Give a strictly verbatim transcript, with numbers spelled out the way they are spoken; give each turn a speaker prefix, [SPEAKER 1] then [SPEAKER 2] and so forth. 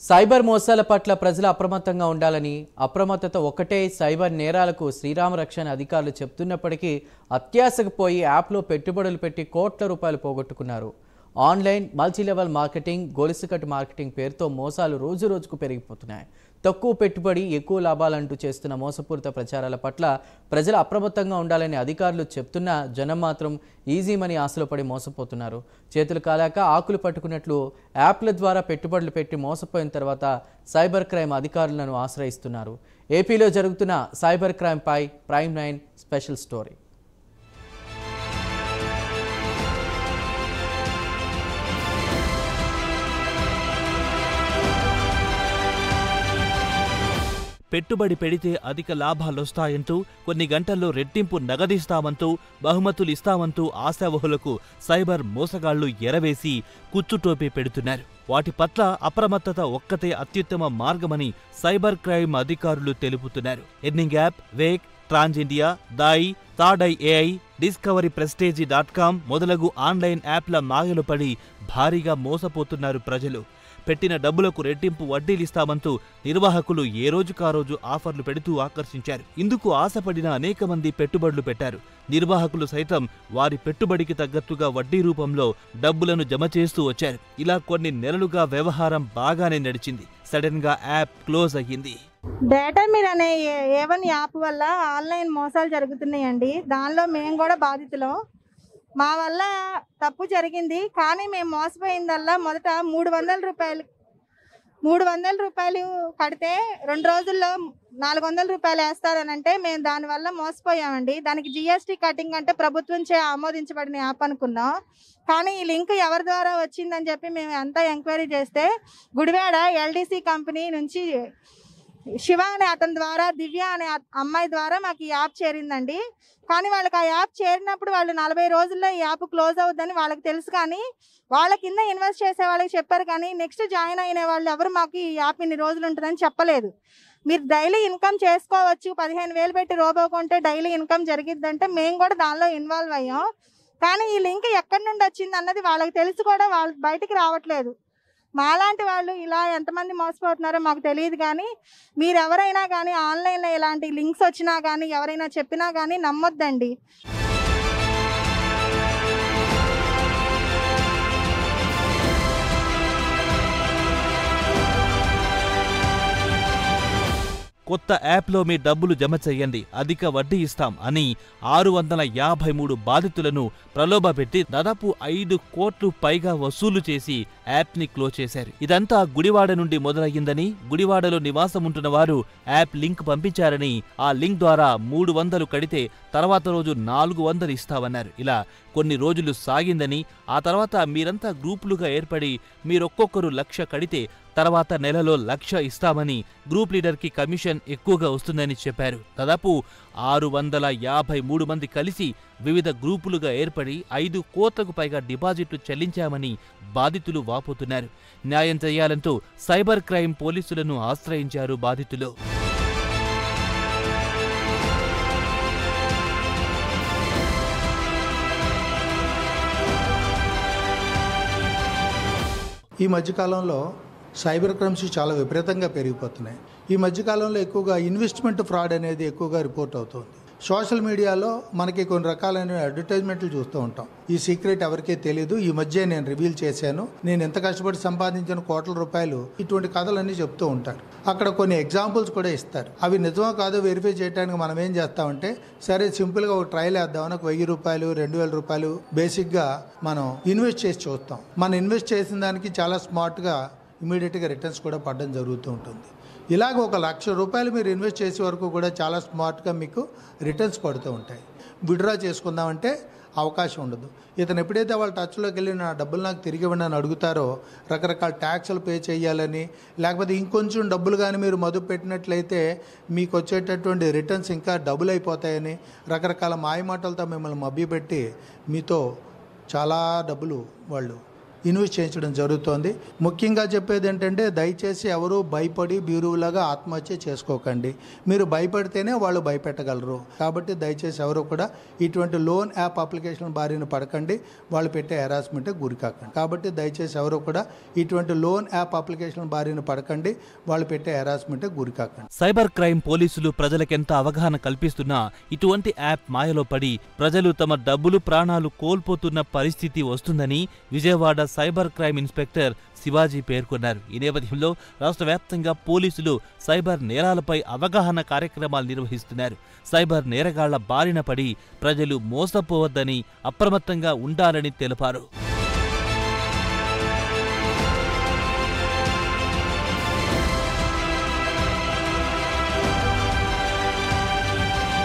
[SPEAKER 1] Cyber మోసాల పట్ల ప్రజలు అప్రమత్తంగా ఉండాలని, అప్రమత్తత ఒక్కటే సైబర్ నేరాలకు శ్రీరామ రక్షణ అధికారులు చెప్తున్నప్పటికీ అత్యాశకు పోయి యాప్లో పెట్టుబడులు పెట్టి కోట్ల రూపాయలు పోగొట్టుకున్నారు. ఆన్లైన్ మల్టీలెవెల్ మార్కెటింగ్, గొలుసుకట్టు మార్కెటింగ్ పేరుతో మోసాలు రోజు రోజుకు పెరిగిపోతున్నాయి. తక్కువ పెట్టుబడి ఎక్కువ లాభాలంటూ చేస్తున్న మోసపూరిత ప్రచారాల పట్ల ప్రజలు అప్రమత్తంగా ఉండాలని అధికారులు చెప్తున్నా జనం మాత్రం ఈజీ మనీ ఆశలో పడి మోసపోతున్నారు. చేతులు కాలాక ఆకులు పట్టుకున్నట్లు యాప్ల ద్వారా పెట్టుబడులు పెట్టి మోసపోయిన తర్వాత సైబర్ క్రైమ్ అధికారులను ఆశ్రయిస్తున్నారు. ఏపీలో జరుగుతున్న సైబర్ క్రైమ్పై ప్రైమ్ నైన్ స్పెషల్ స్టోరీ.
[SPEAKER 2] పెట్టుబడి పెడితే అధిక లాభాలొస్తాయంటూ, కొన్ని గంటల్లో రెట్టింపు నగదిస్తామంటూ, బహుమతులు ఇస్తామంటూ ఆశావహులకు సైబర్ మోసగాళ్లు ఎరవేసి కుచ్చుటోపీ పెడుతున్నారు. వాటి పట్ల అప్రమత్తత ఒక్కటే అత్యుత్తమ మార్గమని సైబర్ క్రైమ్ అధికారులు తెలుపుతున్నారు. Earning app, wake, trans India, దాయి, third eye AI, discovery prestige dot com మొదలగు ఆన్లైన్ యాప్ల మాయలు పడి భారీగా మోసపోతున్నారు ప్రజలు. పెట్టిన డబ్బులకు రెట్టింపు వడ్డీలిస్తామంటూ నిర్వాహకులు ఏ రోజుకా రోజు ఆఫర్లు పెడుతూ ఆకర్షించారు. ఇందుకు ఆశపడిన అనేక మంది పెట్టుబడులు పెట్టారు. నిర్వాహకులు సైతం వారి పెట్టుబడికి తగ్గట్టుగా వడ్డీ రూపంలో డబ్బులను జమ చేస్తూ వచ్చారు. ఇలా కొన్ని నెలలుగా వ్యవహారం బాగానే నడిచింది. సడన్ గా యాప్ క్లోజ్ అయ్యింది.
[SPEAKER 3] డేటా మీరు అనే ఏవన్ యాప్ వల్ల ఆన్లైన్ మోసాలు జరుగుతున్నాయండి. దానిలో మేము కూడా బాధితులం. మా వల్ల తప్పు జరిగింది, కానీ మేము మోసపోయిందల్లా మొదట మూడు వందల రూపాయలు మూడు వందల రూపాయలు కడితే రెండు రోజుల్లో నాలుగు వందల రూపాయలు వేస్తారనంటే మేము దానివల్ల మోసపోయామండి. దానికి జిఎస్టీ కటింగ్ అంటే ప్రభుత్వం చే ఆమోదించబడిన యాప్ అనుకున్నాం. కానీ ఈ లింక్ ఎవరి ద్వారా వచ్చిందని చెప్పి మేము అంతా ఎంక్వైరీ చేస్తే గుడివాడ ఎల్డీసీ కంపెనీ నుంచి శివ అనే అతని ద్వారా, దివ్య అనే అమ్మాయి ద్వారా మాకు ఈ యాప్ చేరిందండి. కానీ వాళ్ళకి ఆ యాప్ చేరినప్పుడు వాళ్ళు నలభై రోజుల్లో ఈ యాప్ క్లోజ్ అవుద్దని వాళ్ళకి తెలుసు. కానీ వాళ్ళ కింద ఇన్వెస్ట్ చేసే వాళ్ళకి చెప్పారు, కానీ నెక్స్ట్ జాయిన్ అయిన వాళ్ళు ఎవరు మాకు ఈ యాప్ ఇన్ని రోజులు ఉంటుందని చెప్పలేదు. మీరు డైలీ ఇన్కమ్ చేసుకోవచ్చు, పదిహేను వేలు పెట్టి రోబో కొంటే డైలీ ఇన్కమ్ జరిగిద్దంటే మేము కూడా దానిలో ఇన్వాల్వ్ అయ్యాం. కానీ ఈ లింక్ ఎక్కడి నుండి వచ్చింది అన్నది వాళ్ళకి తెలుసు కూడా వాళ్ళు బయటికి రావట్లేదు. మాలాంటి వాళ్ళు ఇలా ఎంతమంది మోసపోతున్నారో మాకు తెలియదు. కానీ మీరు ఎవరైనా కానీ ఆన్లైన్లో ఇలాంటి లింక్స్ వచ్చినా కానీ ఎవరైనా చెప్పినా కానీ నమ్మొద్దండి.
[SPEAKER 2] కొత్త యాప్లో మీ డబ్బులు జమ చెయ్యండి, అధిక వడ్డీ ఇస్తాం అని ఆరు వందల యాభై మూడు బాధితులను ప్రలోభపెట్టి దాదాపు ఐదు కోట్లు పైగా వసూలు చేసి యాప్ని క్లోజ్ చేశారు. ఇదంతా గుడివాడ నుండి మొదలయ్యిందని, గుడివాడలో నివాసం ఉంటున్న వారు యాప్ లింక్ పంపించారని, ఆ లింక్ ద్వారా మూడు వందలు కడితే తర్వాత రోజు నాలుగు వందలు ఇస్తామన్నారు. ఇలా కొన్ని రోజులు సాగిందని, ఆ తర్వాత మీరంతా గ్రూపులుగా ఏర్పడి మీరొక్కొక్కరు లక్ష కడితే తర్వాత నెలలో లక్ష ఇస్తామని, గ్రూప్ లీడర్కి కమిషన్ ఎక్కువగా వస్తుందని చెప్పారు. దాదాపు ఆరు వందల యాభై మూడు మంది కలిసి వివిధ గ్రూపులుగా ఏర్పడి ఐదు కోట్లకు పైగా డిపాజిట్లు చెల్లించామని బాధితులు వాపోతున్నారు. న్యాయం చేయాలంటూ సైబర్ క్రైమ్ పోలీసులను ఆశ్రయించారు బాధితులు.
[SPEAKER 4] ఈ మధ్యకాలంలో సైబర్ క్రైమ్స్ చాలా విపరీతంగా పెరిగిపోతున్నాయి. ఈ మధ్యకాలంలో ఎక్కువగా ఇన్వెస్ట్మెంట్ ఫ్రాడ్ అనేది ఎక్కువగా రిపోర్ట్ అవుతుంది. సోషల్ మీడియాలో మనకి కొన్ని రకాలైన అడ్వర్టైజ్మెంట్లు చూస్తూ ఉంటాం. ఈ సీక్రెట్ ఎవరికీ తెలియదు, ఈ మధ్య నేను రివీల్ చేశాను, నేను ఎంత కష్టపడి సంపాదించిన కోట్ల రూపాయలు, ఇటువంటి కథలన్నీ చెప్తూ ఉంటారు. అక్కడ కొన్ని ఎగ్జాంపుల్స్ కూడా ఇస్తారు. అవి నిజమో కాదో వెరిఫై చేయడానికి మనం ఏం చేస్తామంటే, సరే సింపుల్గా ఒక ట్రయల్ వేద్దామని ఒక వెయ్యి రూపాయలు రెండు వేల రూపాయలు బేసిక్గా మనం ఇన్వెస్ట్ చేసి చూస్తాం. మనం ఇన్వెస్ట్ చేసిన దానికి చాలా స్మార్ట్గా ఇమీడియట్గా రిటర్న్స్ కూడా పడడం జరుగుతూ ఉంటుంది. ఇలాగ ఒక లక్ష రూపాయలు మీరు ఇన్వెస్ట్ చేసే వరకు కూడా చాలా స్మార్ట్గా మీకు రిటర్న్స్ పడుతూ ఉంటాయి. విత్డ్రా చేసుకుందామంటే అవకాశం ఉండదు. ఇతను ఎప్పుడైతే వాళ్ళ టచ్లోకి వెళ్ళి నా డబ్బులు నాకు తిరిగి ఇవ్వండి అని అడుగుతారో రకరకాల ట్యాక్స్లు పే చేయాలని, లేకపోతే ఇంకొంచెం డబ్బులు కానీ మీరు మదుపు పెట్టినట్లయితే మీకు వచ్చేటటువంటి రిటర్న్స్ ఇంకా డబుల్ అయిపోతాయని రకరకాల మాయమాటలతో మిమ్మల్ని మభ్యపెట్టి మీతో చాలా డబ్బులు వాళ్ళు ఇన్వెస్ట్ చేయించడం జరుగుతోంది. ముఖ్యంగా చెప్పేది ఏంటంటే దయచేసి ఎవరు భయపడి బీరువులాగా ఆత్మహత్య చేసుకోకండి. మీరు భయపడితేనే వాళ్ళు భయపెట్టగలరు. కాబట్టి దయచేసి ఎవరు కూడా ఇటువంటి లోన్ యాప్ అప్లికేషన్ బారిన పడకండి, వాళ్ళు పెట్టే హెరాస్మెంట్ గురికాకండి. కాబట్టి దయచేసి ఎవరు కూడా ఇటువంటి లోన్ యాప్ అప్లికేషన్ బారిన పడకండి, వాళ్ళు పెట్టే హెరాస్మెంట్ గురికాకండి.
[SPEAKER 2] సైబర్ క్రైమ్ పోలీసులు ప్రజలకెంత అవగాహన కల్పిస్తున్నా ఇటువంటి యాప్ మాయలో పడి ప్రజలు తమ డబ్బులు ప్రాణాలు కోల్పోతున్న పరిస్థితి వస్తుందని Vijayawada cyber crime inspector Shivaji పేర్కొన్నారు. ఈ నేపథ్యంలో రాష్ట్ర వ్యాప్తంగా పోలీసులు సైబర్ నేరాలపై అవగాహన కార్యక్రమాలు నిర్వహిస్తున్నారు. సైబర్ నేరగాళ్ల బారిన పడి ప్రజలు మోసపోవద్దని, అప్రమత్తంగా ఉండాలని తెలిపారు.